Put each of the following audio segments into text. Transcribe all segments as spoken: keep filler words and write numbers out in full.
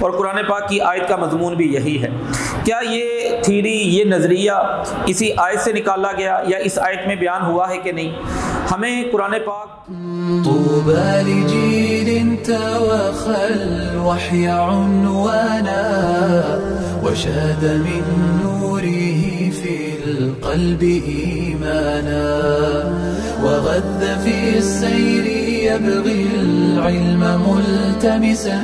اور قرآن پاک کی آیت کا مضمون بھی یہی ہے۔ کیا یہ تھیری، یہ نظریہ اسی آیت سے نکالا گیا یا اس آیت میں بیان ہوا ہے کہ نہیں؟ ہمیں قرآن پاک طوبى لجيل توخى الوحي عنوانا وشاد من نوره في القلب إيمانا وغذ في السير يبغي العلم ملتمسا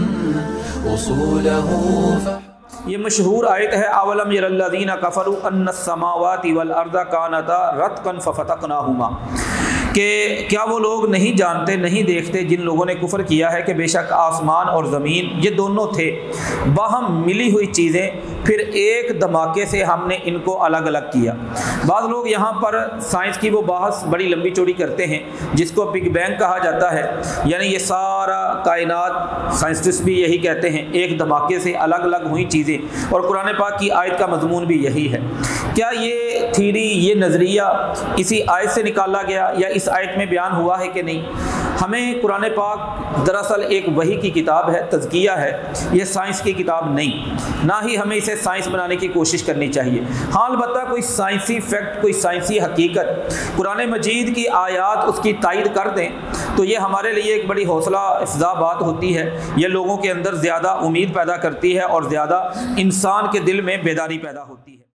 وصوله ف یہ مشہور آیت ہے اولم یر الذین کفروا ان السماوات والارض کانتا رتقا ففتقناہما، کہ کیا وہ لوگ نہیں جانتے، نہیں دیکھتے جن لوگوں نے کفر کیا ہے کہ بے شک آسمان اور زمین یہ دونوں تھے باہم ملی ہوئی چیزیں، پھر ایک دھماکے سے ہم نے ان کو الگ الگ کیا۔ بعض لوگ یہاں پر سائنس کی وہ بحث بڑی لمبی چوڑی کرتے ہیں جس کو بگ بینگ کہا جاتا ہے، یعنی یہ سارا کائنات، سائنسٹسٹ بھی یہی کہتے ہیں، ایک دھماکے سے الگ الگ ہوئی چیزیں، اور قرآن پاک کی آیت کا مضمون بھی یہی ہے۔ کیا یہ تھیری، یہ نظریہ اسی آیت سے نکالا گیا یا اس آیت میں بیان ہوا ہے کہ نہیں؟ ہمیں قرآن پاک دراصل ایک وحی کی کتاب ہے، تزکیہ ہے، یہ سائنس کی کتاب نہیں، نہ ہی ہمیں اسے سائنس بنانے کی کوشش کرنی چاہیے۔ ہاں البتہ کوئی سائنسی فیکٹ، کوئی سائنسی حقیقت قرآن مجید کی آیات اس کی تائید کر دیں تو یہ ہمارے لیے ایک بڑی حوصلہ افزا بات ہوتی ہے، یہ لوگوں کے اندر زیادہ امید پیدا کرتی ہے اور زیادہ انسان کے دل میں بیداری پیدا ہوتی ہے۔